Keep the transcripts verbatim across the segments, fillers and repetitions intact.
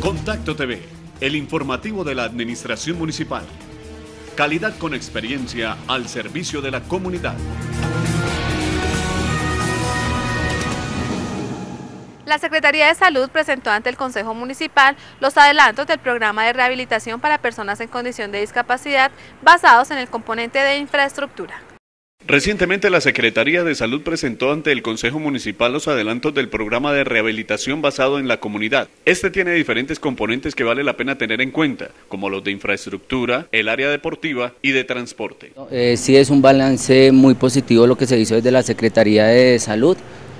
Contacto T V, el informativo de la Administración Municipal. Calidad con experiencia al servicio de la comunidad. La Secretaría de Salud presentó ante el Consejo Municipal los adelantos del programa de rehabilitación para personas en condición de discapacidad basados en el componente de infraestructura. Recientemente la Secretaría de Salud presentó ante el Consejo Municipal los adelantos del programa de rehabilitación basado en la comunidad. Este tiene diferentes componentes que vale la pena tener en cuenta, como los de infraestructura, el área deportiva y de transporte. Eh, sí es un balance muy positivo lo que se hizo desde la Secretaría de Salud.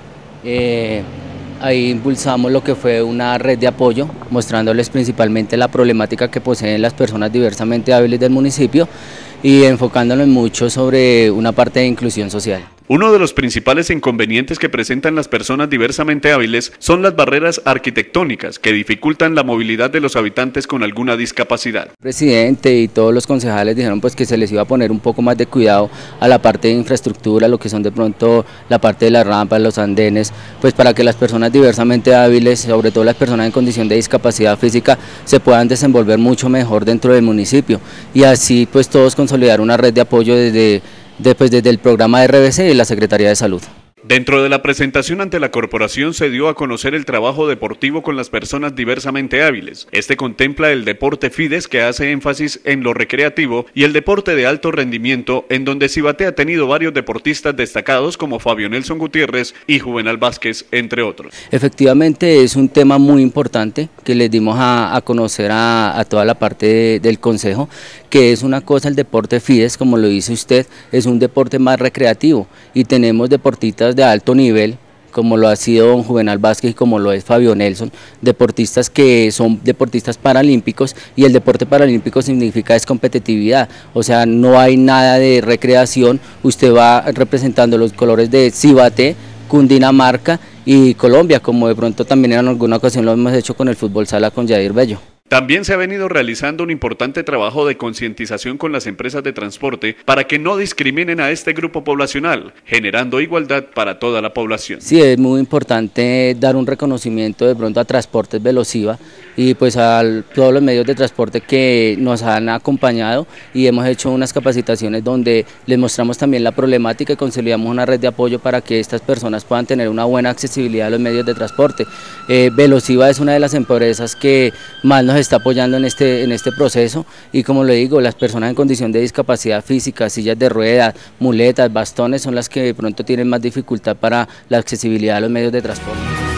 Eh, Ahí impulsamos lo que fue una red de apoyo, mostrándoles principalmente la problemática que poseen las personas diversamente hábiles del municipio y enfocándonos mucho sobre una parte de inclusión social. Uno de los principales inconvenientes que presentan las personas diversamente hábiles son las barreras arquitectónicas que dificultan la movilidad de los habitantes con alguna discapacidad. El presidente y todos los concejales dijeron pues que se les iba a poner un poco más de cuidado a la parte de infraestructura, lo que son de pronto la parte de las rampas, los andenes, pues para que las personas diversamente hábiles, sobre todo las personas en condición de discapacidad física, se puedan desenvolver mucho mejor dentro del municipio y así pues todos consolidar una red de apoyo desde Después desde el programa de R B C y la Secretaría de Salud. Dentro de la presentación ante la corporación se dio a conocer el trabajo deportivo con las personas diversamente hábiles. Este contempla el deporte FIDES, que hace énfasis en lo recreativo, y el deporte de alto rendimiento, en donde Cibate ha tenido varios deportistas destacados como Fabio Nelson Gutiérrez y Juvenal Vázquez, entre otros. Efectivamente es un tema muy importante que les dimos a, a conocer a, a toda la parte de, del Consejo, que es una cosa el deporte FIDES, como lo dice usted, es un deporte más recreativo y tenemos deportistas de alto nivel, como lo ha sido don Juvenal Vázquez y como lo es Fabio Nelson, deportistas que son deportistas paralímpicos, y el deporte paralímpico significa es competitividad, o sea, no hay nada de recreación, usted va representando los colores de Cibate, Cundinamarca y Colombia, como de pronto también en alguna ocasión lo hemos hecho con el fútbol sala con Yair Bello. También se ha venido realizando un importante trabajo de concientización con las empresas de transporte para que no discriminen a este grupo poblacional, generando igualdad para toda la población. Sí, es muy importante dar un reconocimiento de pronto a Transportes Velociva y pues a todos los medios de transporte que nos han acompañado, y hemos hecho unas capacitaciones donde les mostramos también la problemática y consolidamos una red de apoyo para que estas personas puedan tener una buena accesibilidad a los medios de transporte. Eh, Velociva es una de las empresas que más nos está apoyando en este, en este proceso, y como le digo, las personas en condición de discapacidad física, sillas de ruedas, muletas, bastones, son las que de pronto tienen más dificultad para la accesibilidad a los medios de transporte.